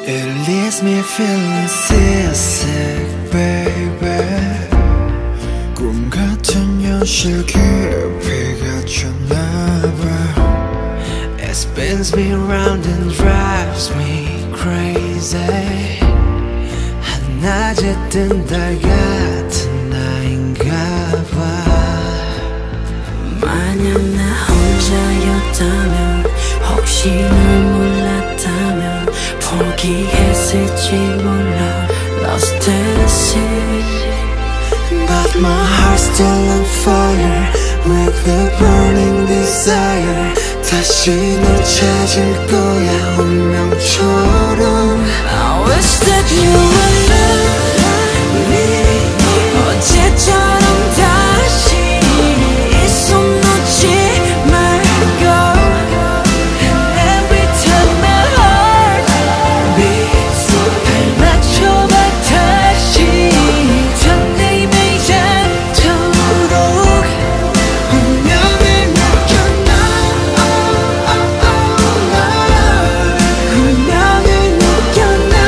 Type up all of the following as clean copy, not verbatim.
It leaves me feeling seasick, baby. 꿈 같은 현실 깊이가 쳤나봐. It spins me round and drives me crazy. 한낮에 뜬 달 같은 나인가봐. 만약 나 혼자였다면, 혹시 널 몰랐다면 포기했을지 몰라. Lost at sea. But my heart's still on fire with a burning desire. 다시 널 찾을 거야 운명처럼. I wish that you would love me. 어제처럼 다시 이 손 놓지 말고. Every time my heart beats, 발맞춰봐 다시. 설레임이 닿도록 운명을 느껴나. 운명을 느껴나.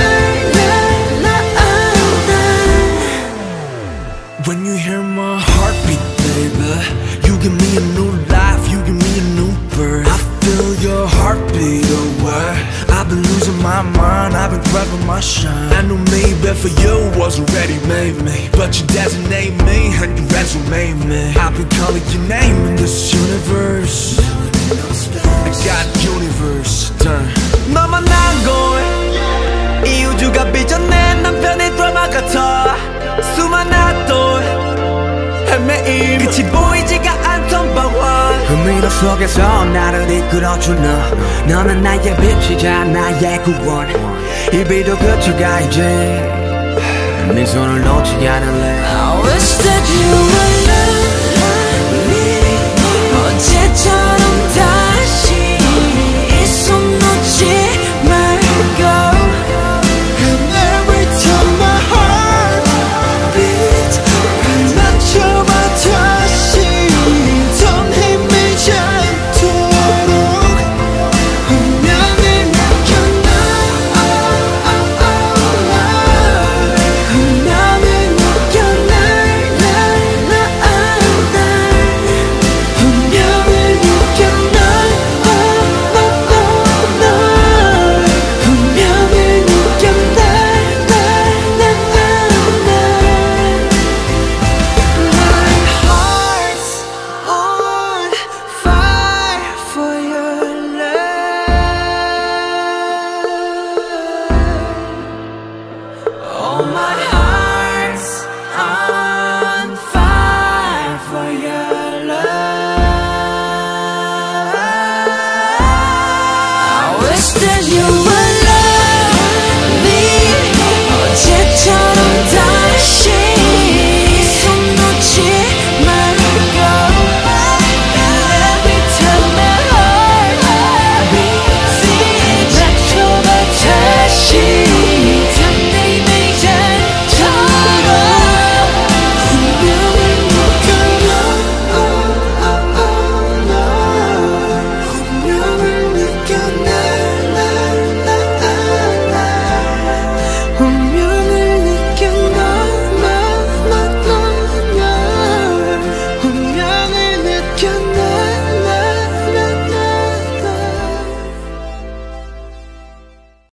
When you hear my heartbeat, baby, you give me a new life, you give me a new birth. I feel your heartbeat away. I've been losing my mind, I've been grabbing my shine. I knew maybe for you was already made me, but you designate me and you resume me. I've been calling your name in this universe. I got universe done. 너만 난 걸, 이 우주가 빚어낸 남편의 드라마 같아. 수많은 또 헤매임, 끝이 보이지가 않던 방황. 그 미로 속에서 나를 이끌어준 너. 너는 나의 빛이자 나의 구원. 이 비도 그쳐가 이제 네 손을 놓지 않을래. I wish that you